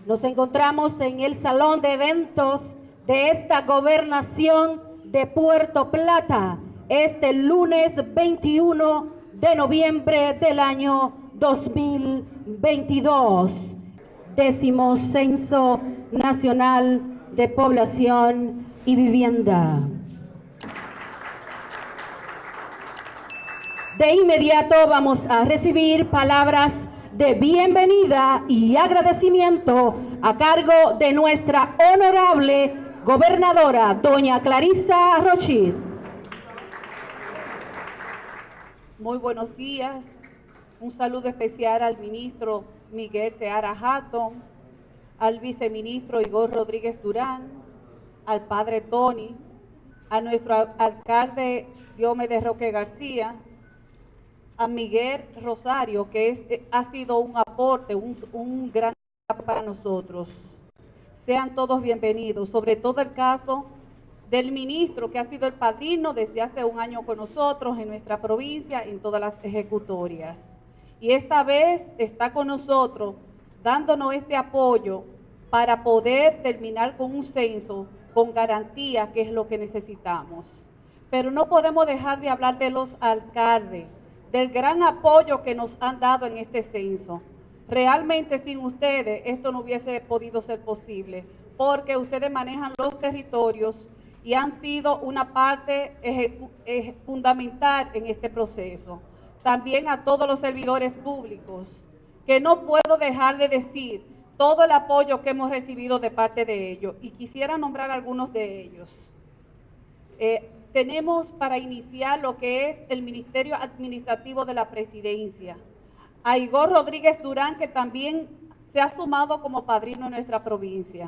Nos encontramos en el salón de eventos de esta gobernación de Puerto Plata, este lunes 21 de noviembre del año 2022. 10º Censo Nacional de Población y Vivienda. De inmediato vamos a recibir palabras de bienvenida y agradecimiento a cargo de nuestra honorable gobernadora, doña Clarissa Rochit. Muy buenos días. Un saludo especial al ministro Miguel Seara Hatton, al viceministro Igor Rodríguez Durán, al padre Tony, a nuestro alcalde Diomedes Roque García, a Miguel Rosario, que ha sido un aporte, un gran aporte para nosotros. Sean todos bienvenidos, sobre todo el caso del ministro, que ha sido el padrino desde hace un año con nosotros en nuestra provincia, en todas las ejecutorias. Y esta vez está con nosotros, dándonos este apoyo para poder terminar con un censo con garantía, que es lo que necesitamos. Pero no podemos dejar de hablar de los alcaldes, del gran apoyo que nos han dado en este censo. Realmente sin ustedes esto no hubiese podido ser posible, porque ustedes manejan los territorios y han sido una parte fundamental en este proceso. También a todos los servidores públicos, que no puedo dejar de decir todo el apoyo que hemos recibido de parte de ellos, y quisiera nombrar algunos de ellos. Tenemos para iniciar lo que es el Ministerio Administrativo de la Presidencia, a Igor Rodríguez Durán, que también se ha sumado como padrino en nuestra provincia,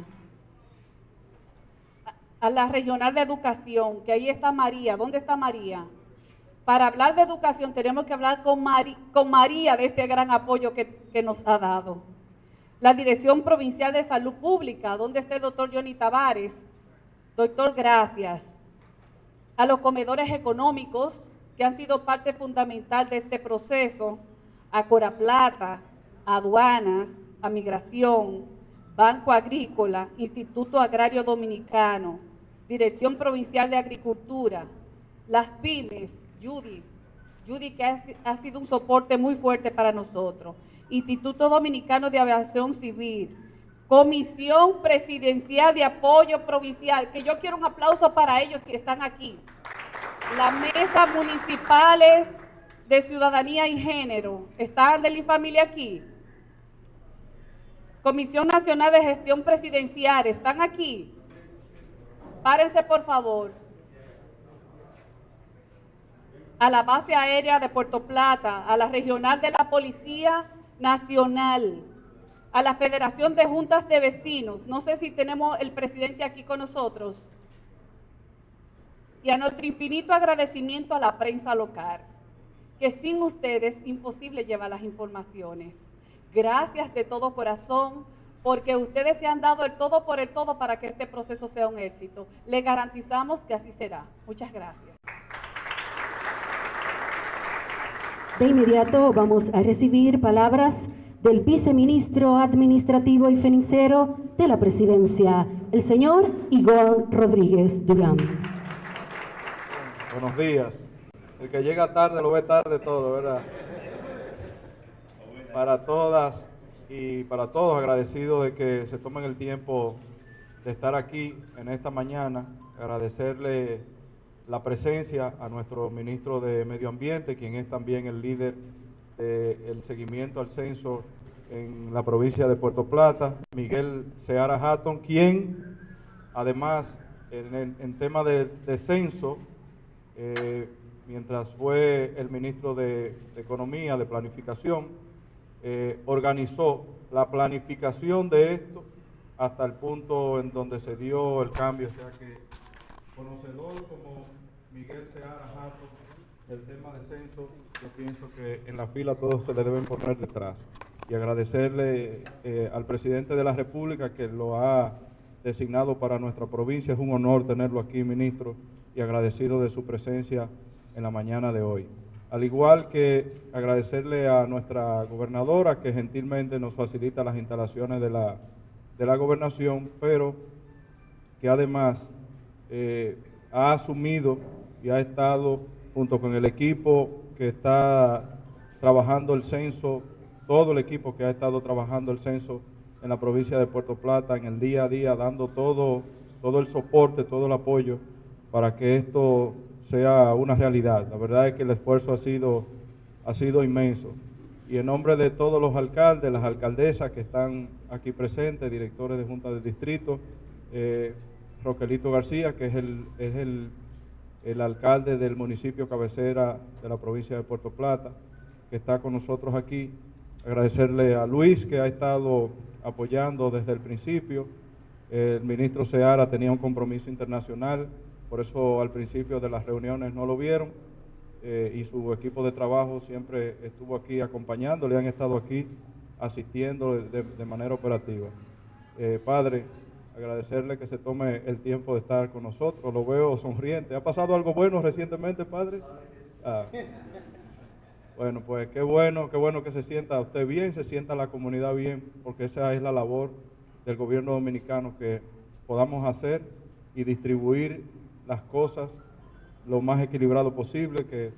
a la Regional de Educación, que ahí está María. ¿Dónde está María? Para hablar de educación tenemos que hablar con María de este gran apoyo que nos ha dado. La Dirección Provincial de Salud Pública, ¿dónde está el doctor Johnny Tavares? Doctor, gracias. A los comedores económicos, que han sido parte fundamental de este proceso, a Coraplata, a Aduanas, a Migración, Banco Agrícola, Instituto Agrario Dominicano, Dirección Provincial de Agricultura, las pymes, Judy que ha sido un soporte muy fuerte para nosotros, Instituto Dominicano de Aviación Civil, Comisión Presidencial de Apoyo Provincial, que yo quiero un aplauso para ellos si están aquí. Las mesas municipales de Ciudadanía y Género, ¿están de la familia aquí? Comisión Nacional de Gestión Presidencial, ¿están aquí? Párense, por favor. A la base aérea de Puerto Plata, a la regional de la Policía Nacional, a la Federación de Juntas de Vecinos, no sé si tenemos el presidente aquí con nosotros, y a nuestro infinito agradecimiento a la prensa local, que sin ustedes imposible llevar las informaciones. Gracias de todo corazón, porque ustedes se han dado el todo por el todo para que este proceso sea un éxito. Les garantizamos que así será. Muchas gracias. De inmediato vamos a recibir palabras del viceministro administrativo y financiero de la presidencia, el señor Igor Rodríguez Durán. Buenos días. El que llega tarde lo ve tarde todo, ¿verdad? Para todas y para todos, agradecidos de que se tomen el tiempo de estar aquí en esta mañana. Agradecerle la presencia a nuestro ministro de Medio Ambiente, quien es también el líder del seguimiento al censo en la provincia de Puerto Plata, Miguel Seara Hatton, quien además en tema de censo, mientras fue el ministro de Economía, de Planificación, organizó la planificación de esto hasta el punto en donde se dio el cambio, o sea que conocedor como Miguel Seara Hatton del tema de censo, yo pienso que en la fila todos se le deben poner detrás. Y agradecerle al presidente de la República que lo ha designado para nuestra provincia. Es un honor tenerlo aquí, ministro, y agradecido de su presencia en la mañana de hoy. Al igual que agradecerle a nuestra gobernadora que gentilmente nos facilita las instalaciones de de la gobernación, pero que además ha asumido y ha estado junto con el equipo que está trabajando el censo, todo el equipo que ha estado trabajando el censo en la provincia de Puerto Plata, en el día a día, dando todo el soporte, todo el apoyo para que esto sea una realidad. La verdad es que el esfuerzo ha sido inmenso. Y en nombre de todos los alcaldes, las alcaldesas que están aquí presentes, directores de Junta del Distrito, Roquelito García, que es el alcalde del municipio cabecera de la provincia de Puerto Plata, que está con nosotros aquí. Agradecerle a Luis, que ha estado apoyando desde el principio. El ministro Seara tenía un compromiso internacional, por eso al principio de las reuniones no lo vieron, y su equipo de trabajo siempre estuvo aquí acompañándole, han estado aquí asistiendo de manera operativa. Padre, agradecerle que se tome el tiempo de estar con nosotros, lo veo sonriente. ¿Ha pasado algo bueno recientemente, Padre? Bueno, pues qué bueno que se sienta usted bien, se sienta la comunidad bien, porque esa es la labor del gobierno dominicano, que podamos hacer y distribuir las cosas lo más equilibrado posible, que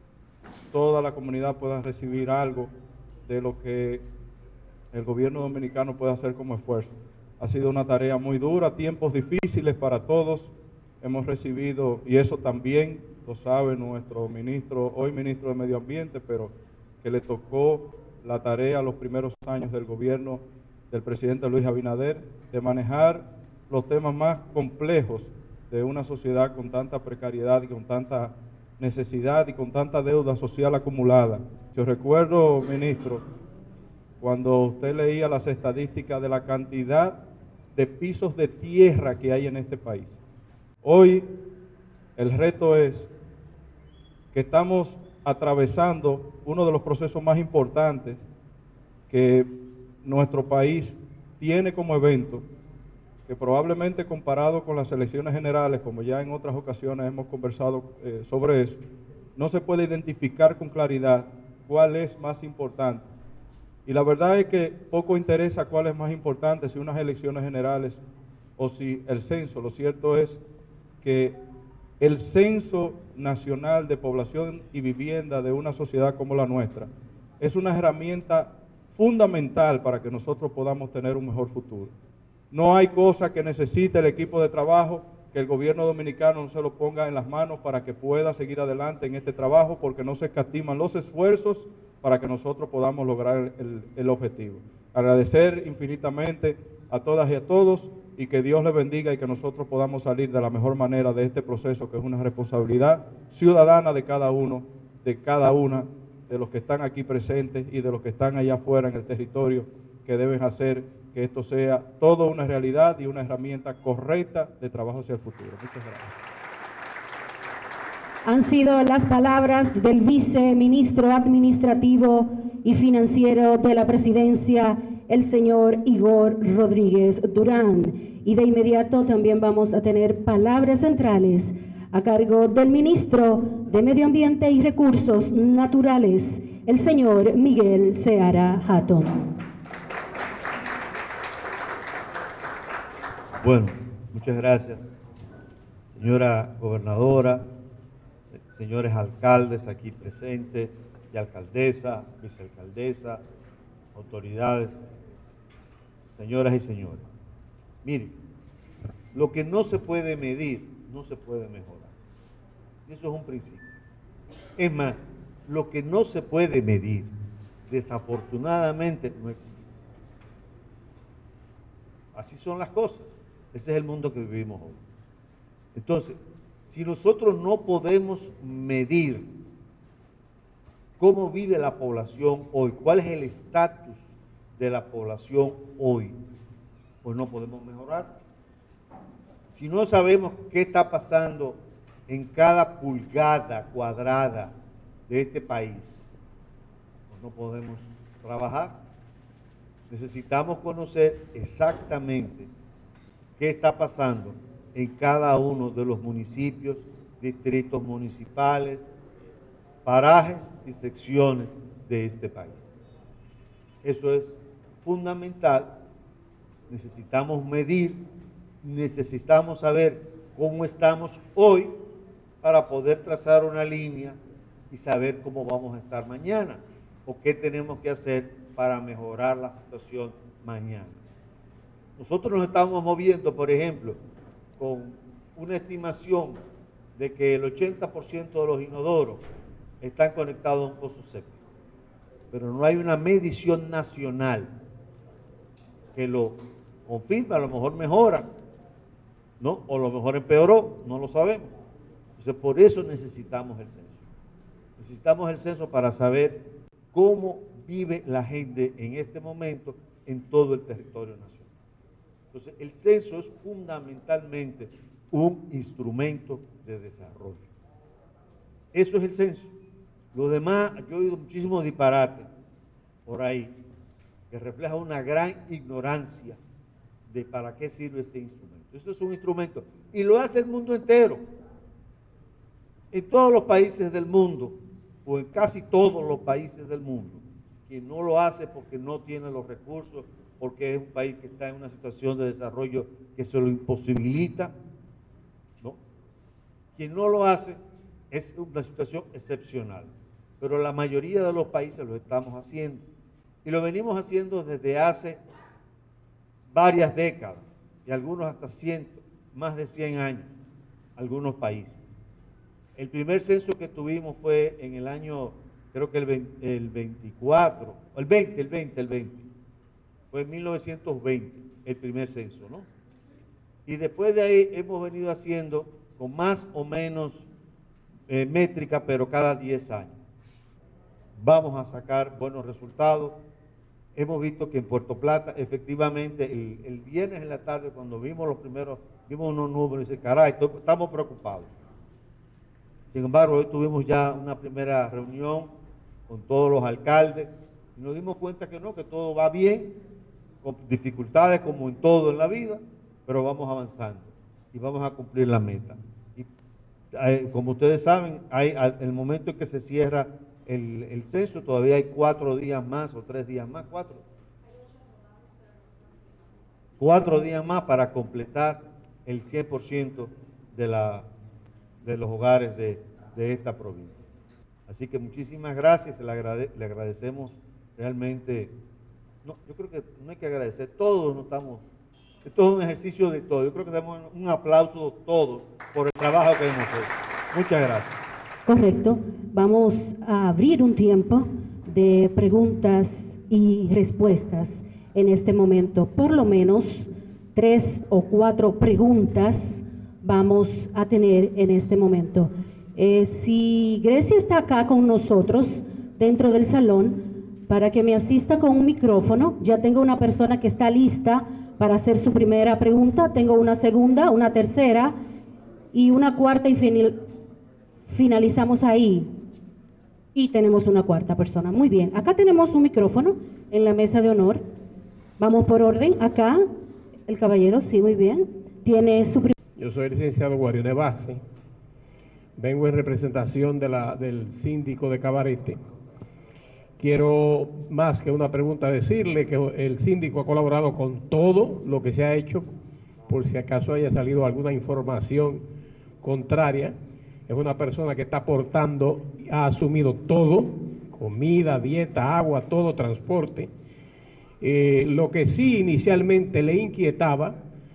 toda la comunidad pueda recibir algo de lo que el gobierno dominicano puede hacer como esfuerzo. Ha sido una tarea muy dura, tiempos difíciles para todos. Hemos recibido, y eso también lo sabe nuestro ministro, hoy ministro de Medio Ambiente, pero que le tocó la tarea los primeros años del gobierno del presidente Luis Abinader, de manejar los temas más complejos de una sociedad con tanta precariedad y con tanta necesidad y con tanta deuda social acumulada. Yo recuerdo, ministro, cuando usted leía las estadísticas de la cantidad de pisos de tierra que hay en este país. Hoy el reto es que estamos atravesando uno de los procesos más importantes que nuestro país tiene como evento, que probablemente comparado con las elecciones generales, como ya en otras ocasiones hemos conversado sobre eso, no se puede identificar con claridad cuál es más importante. Y la verdad es que poco interesa cuál es más importante, si unas elecciones generales o si el censo. Lo cierto es que el censo nacional de población y vivienda de una sociedad como la nuestra es una herramienta fundamental para que nosotros podamos tener un mejor futuro. No hay cosa que necesite el equipo de trabajo que el gobierno dominicano no se lo ponga en las manos para que pueda seguir adelante en este trabajo, porque no se escatiman los esfuerzos para que nosotros podamos lograr el objetivo. Agradecer infinitamente a todas y a todos, y que Dios les bendiga y que nosotros podamos salir de la mejor manera de este proceso, que es una responsabilidad ciudadana de cada uno, de cada una de los que están aquí presentes y de los que están allá afuera en el territorio, que deben hacer que esto sea todo una realidad y una herramienta correcta de trabajo hacia el futuro. Muchas gracias. Han sido las palabras del viceministro administrativo y financiero de la presidencia, el señor Igor Rodríguez Durán. Y de inmediato también vamos a tener palabras centrales a cargo del ministro de Medio Ambiente y Recursos Naturales, el señor Miguel Seara Hatton. Bueno, muchas gracias, señora gobernadora, señores alcaldes aquí presentes, y alcaldesa, vicealcaldesa, autoridades, señoras y señores. Miren, lo que no se puede medir, no se puede mejorar. Eso es un principio. Es más, lo que no se puede medir, desafortunadamente, no existe. Así son las cosas. Ese es el mundo que vivimos hoy. Entonces, si nosotros no podemos medir cómo vive la población hoy, cuál es el estatus de la población hoy, pues no podemos mejorar. Si no sabemos qué está pasando en cada pulgada cuadrada de este país, pues no podemos trabajar. Necesitamos conocer exactamente qué está pasando en cada uno de los municipios, distritos municipales, parajes y secciones de este país. Eso es fundamental necesitamos medir, necesitamos saber cómo estamos hoy para poder trazar una línea y saber cómo vamos a estar mañana o qué tenemos que hacer para mejorar la situación mañana. Nosotros nos estamos moviendo, por ejemplo, con una estimación de que el 80% de los inodoros están conectados a un pozo séptico, pero no hay una medición nacional que lo confirme. A lo mejor mejora, ¿no? O a lo mejor empeoró, no lo sabemos. Entonces, por eso necesitamos el censo. Necesitamos el censo para saber cómo vive la gente en este momento en todo el territorio nacional. Entonces, el censo es fundamentalmente un instrumento de desarrollo. Eso es el censo. Lo demás, yo he oído muchísimos disparates por ahí que refleja una gran ignorancia de para qué sirve este instrumento. Esto es un instrumento y lo hace el mundo entero. En todos los países del mundo, o en casi todos los países del mundo, quien no lo hace porque no tiene los recursos, porque es un país que está en una situación de desarrollo que se lo imposibilita, ¿no? Quien no lo hace es una situación excepcional, pero la mayoría de los países lo estamos haciendo, y lo venimos haciendo desde hace varias décadas, y algunos hasta más de 100 años, algunos países. El primer censo que tuvimos fue en el año, creo que el 24, el 20, fue en 1920, el primer censo, ¿no? Y después de ahí hemos venido haciendo con más o menos métrica, pero cada 10 años. Vamos a sacar buenos resultados. Hemos visto que en Puerto Plata, efectivamente, el viernes en la tarde, cuando vimos unos números, y dice, caray, estamos preocupados. Sin embargo, hoy tuvimos ya una primera reunión con todos los alcaldes y nos dimos cuenta que no, que todo va bien, con dificultades como en todo en la vida, pero vamos avanzando y vamos a cumplir la meta. Y como ustedes saben, el momento en que se cierra el censo, todavía hay 4 días más o 3 días más, 4 días más para completar el 100% de los hogares de esta provincia. Así que muchísimas gracias, le agradecemos realmente. No, yo creo que no hay que agradecer, todos nos estamos, esto es un ejercicio de todos. Yo creo que damos un aplauso todos por el trabajo que hemos hecho. Muchas gracias. Correcto. Vamos a abrir un tiempo de preguntas y respuestas en este momento. Por lo menos 3 o 4 preguntas vamos a tener en este momento. Si Grecia está acá con nosotros dentro del salón, para que me asista con un micrófono, ya tengo una persona que está lista para hacer su primera pregunta, tengo una segunda, una tercera y una cuarta y finalizamos ahí. Y tenemos una cuarta persona. Muy bien, acá tenemos un micrófono en la mesa de honor. Vamos por orden, acá el caballero, sí, muy bien. Tiene su Yo soy el licenciado Guarione Bassi, vengo en representación del síndico de Cabarete. Quiero, más que una pregunta, decirle que el síndico ha colaborado con todo lo que se ha hecho, por si acaso haya salido alguna información contraria. Es una persona que está aportando, ha asumido todo, comida, dieta, agua, todo, transporte. Lo que sí inicialmente le inquietaba,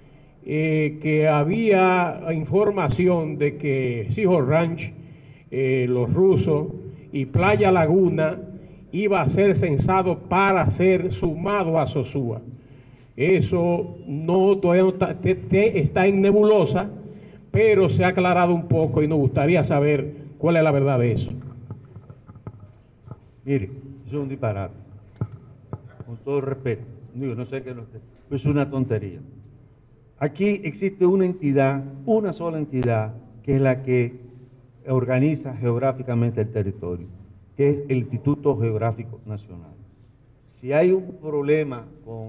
que había información de que Sijo Ranch, Los Rusos y Playa Laguna iba a ser censado para ser sumado a Sosúa. Eso todavía no está en nebulosa, pero se ha aclarado un poco y nos gustaría saber cuál es la verdad de eso. Mire, eso es un disparate, con todo respeto. Digo, no sé qué es una tontería. Aquí existe una entidad, una sola entidad, que es la que organiza geográficamente el territorio, que es el Instituto Geográfico Nacional. Si hay un problema con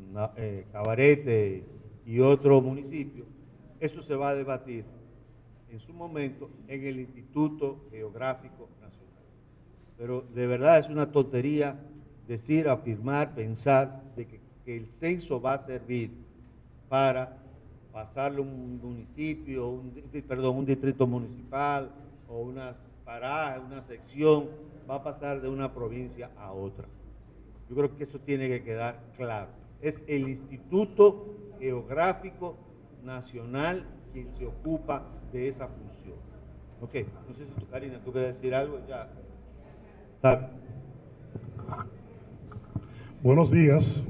Cabarete y otro municipio, eso se va a debatir en su momento en el Instituto Geográfico Nacional. Pero de verdad es una tontería decir, afirmar, pensar de que que el censo va a servir para pasarle un municipio, un distrito municipal o unas parajes, una sección, va a pasar de una provincia a otra. Yo creo que eso tiene que quedar claro. Es el Instituto Geográfico Nacional quien se ocupa de esa función. Ok, no sé si tú, Karina, tú quieres decir algo, ya. Está. Buenos días.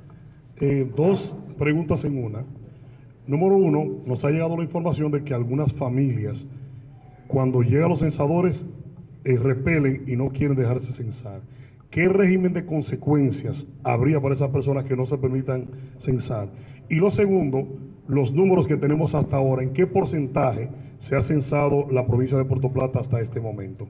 Dos preguntas en una. Número uno, nos ha llegado la información de que algunas familias, cuando llegan los censadores, repelen y no quieren dejarse censar. ¿Qué régimen de consecuencias habría para esas personas que no se permitan censar? Y lo segundo, los números que tenemos hasta ahora, ¿en qué porcentaje se ha censado la provincia de Puerto Plata hasta este momento?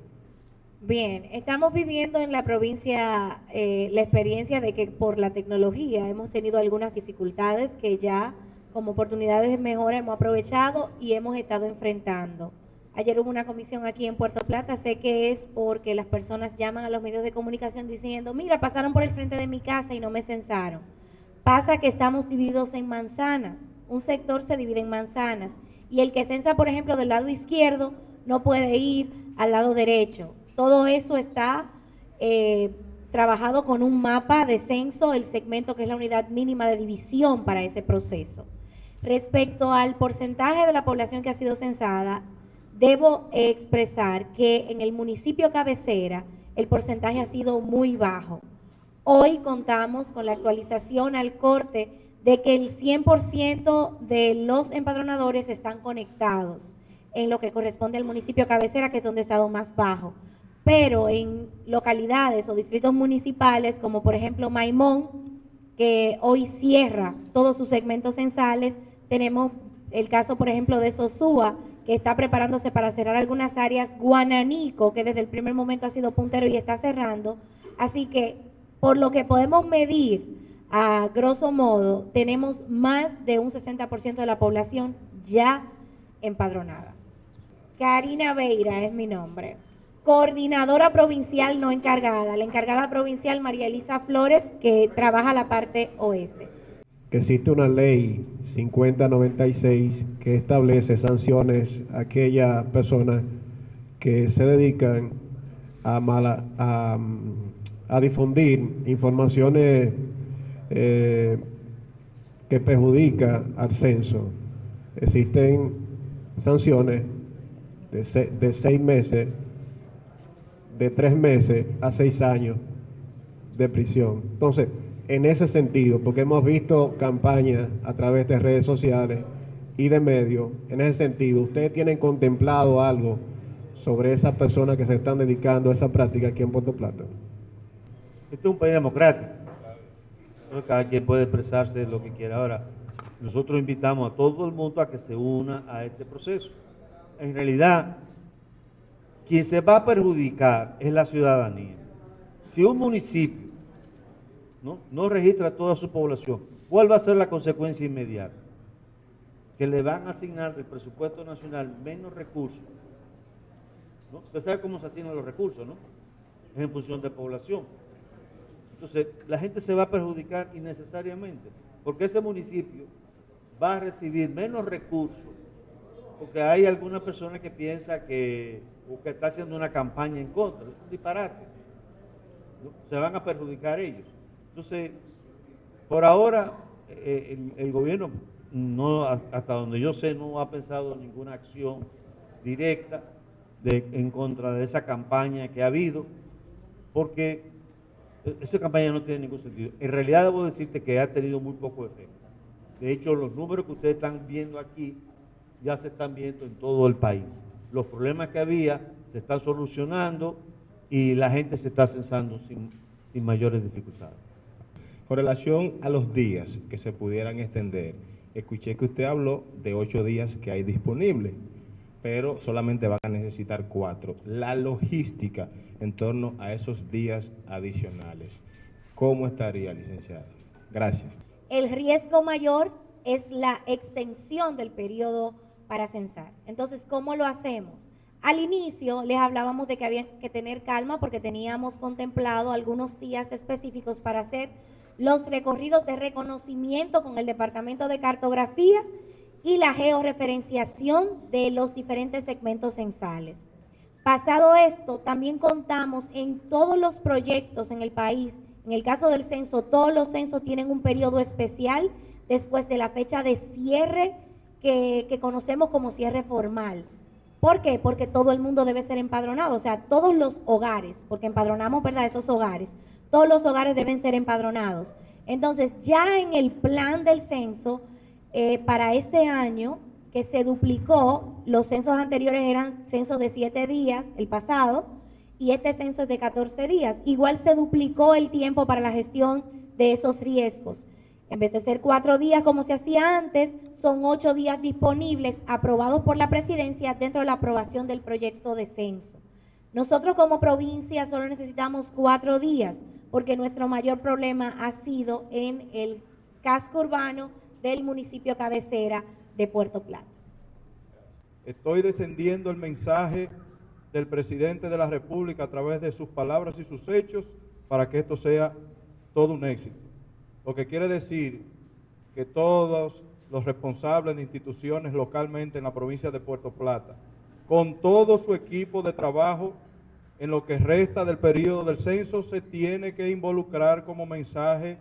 Bien, estamos viviendo en la provincia la experiencia de que por la tecnología hemos tenido algunas dificultades que ya como oportunidades de mejora hemos aprovechado y hemos estado enfrentando. Ayer hubo una comisión aquí en Puerto Plata, sé que es porque las personas llaman a los medios de comunicación diciendo, mira, pasaron por el frente de mi casa y no me censaron. Pasa que estamos divididos en manzanas, un sector se divide en manzanas y el que censa, por ejemplo, del lado izquierdo no puede ir al lado derecho. Todo eso está trabajado con un mapa de censo, el segmento que es la unidad mínima de división para ese proceso. Respecto al porcentaje de la población que ha sido censada, debo expresar que en el municipio cabecera el porcentaje ha sido muy bajo. Hoy contamos con la actualización al corte de que el 100% de los empadronadores están conectados en lo que corresponde al municipio cabecera, que es donde ha estado más bajo. Pero en localidades o distritos municipales, como por ejemplo Maimón, que hoy cierra todos sus segmentos censales, tenemos el caso, por ejemplo, de Sosúa, que está preparándose para cerrar algunas áreas, Guananico, que desde el primer momento ha sido puntero y está cerrando. Así que, por lo que podemos medir, a grosso modo, tenemos más de un 60% de la población ya empadronada. Karina Veira es mi nombre. Coordinadora provincial no encargada. La encargada provincial, María Elisa Flores, que trabaja la parte oeste. Que existe una ley 5096 que establece sanciones a aquellas personas que se dedican a difundir informaciones que perjudican al censo. Existen sanciones de 6 meses, de 3 meses a 6 años de prisión. Entonces, en ese sentido, porque hemos visto campañas a través de redes sociales y de medios, en ese sentido, ¿ustedes tienen contemplado algo sobre esas personas que se están dedicando a esa práctica aquí en Puerto Plata? Este es un país democrático. Cada quien puede expresarse lo que quiera. Ahora, nosotros invitamos a todo el mundo a que se una a este proceso. En realidad, quien se va a perjudicar es la ciudadanía. Si un municipio no registra toda su población, ¿cuál va a ser la consecuencia inmediata? Que le van a asignar del presupuesto nacional menos recursos. ¿No? Usted sabe cómo se asignan los recursos, ¿no? Es en función de población. Entonces, la gente se va a perjudicar innecesariamente, porque ese municipio va a recibir menos recursos, porque hay alguna persona que piensa que está haciendo una campaña en contra. Es un disparate. ¿No? Se van a perjudicar ellos. Entonces, por ahora, el gobierno, hasta donde yo sé, no ha pensado en ninguna acción directa en contra de esa campaña que ha habido, porque esa campaña no tiene ningún sentido. En realidad, debo decirte que ha tenido muy poco efecto. De hecho, los números que ustedes están viendo aquí ya se están viendo en todo el país. Los problemas que había se están solucionando y la gente se está censando sin mayores dificultades. Con relación a los días que se pudieran extender, escuché que usted habló de 8 días que hay disponibles, pero solamente van a necesitar 4. La logística en torno a esos días adicionales, ¿cómo estaría, licenciada? Gracias. El riesgo mayor es la extensión del periodo para censar. Entonces, ¿cómo lo hacemos? Al inicio les hablábamos de que había que tener calma porque teníamos contemplado algunos días específicos para hacer los recorridos de reconocimiento con el Departamento de Cartografía y la georreferenciación de los diferentes segmentos censales. Pasado esto, también contamos en todos los proyectos en el país. En el caso del censo, todos los censos tienen un periodo especial después de la fecha de cierre que conocemos como cierre formal. ¿Por qué? Porque todo el mundo debe ser empadronado, o sea, todos los hogares, porque empadronamos, ¿verdad?, esos hogares. Todos los hogares deben ser empadronados. Entonces, ya en el plan del censo, para este año, que se duplicó, los censos anteriores eran censos de 7 días, el pasado, y este censo es de 14 días. Igual se duplicó el tiempo para la gestión de esos riesgos. En vez de ser 4 días como se hacía antes, son 8 días disponibles aprobados por la presidencia dentro de la aprobación del proyecto de censo. Nosotros como provincia solo necesitamos 4 días porque nuestro mayor problema ha sido en el casco urbano del municipio cabecera de Puerto Plata. Estoy descendiendo el mensaje del presidente de la República a través de sus palabras y sus hechos para que esto sea todo un éxito. Lo que quiere decir que todos los responsables de instituciones localmente en la provincia de Puerto Plata, con todo su equipo de trabajo, en lo que resta del periodo del censo, se tiene que involucrar como mensaje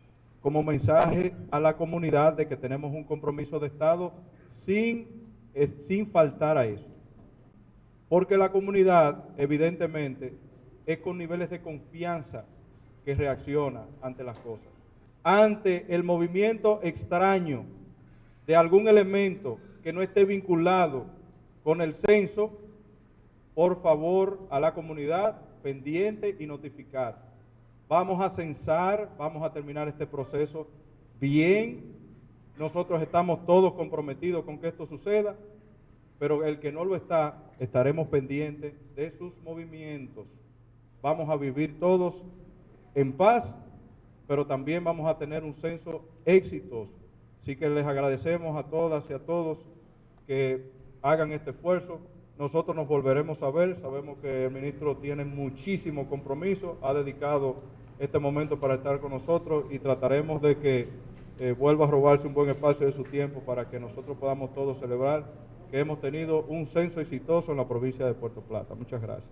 a la comunidad de que tenemos un compromiso de Estado sin faltar a eso. Porque la comunidad, evidentemente, es con niveles de confianza que reacciona ante las cosas. Ante el movimiento extraño de algún elemento que no esté vinculado con el censo, por favor, a la comunidad, pendiente y notificar. Vamos a censar, vamos a terminar este proceso bien. Nosotros estamos todos comprometidos con que esto suceda, pero el que no lo está, estaremos pendientes de sus movimientos. Vamos a vivir todos en paz, pero también vamos a tener un censo exitoso. Así que les agradecemos a todas y a todos que hagan este esfuerzo. Nosotros nos volveremos a ver, sabemos que el ministro tiene muchísimo compromiso, ha dedicado este momento para estar con nosotros y trataremos de que vuelva a robarse un buen espacio de su tiempo para que nosotros podamos todos celebrar que hemos tenido un censo exitoso en la provincia de Puerto Plata. Muchas gracias.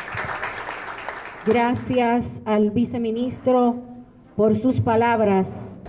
Gracias al viceministro por sus palabras.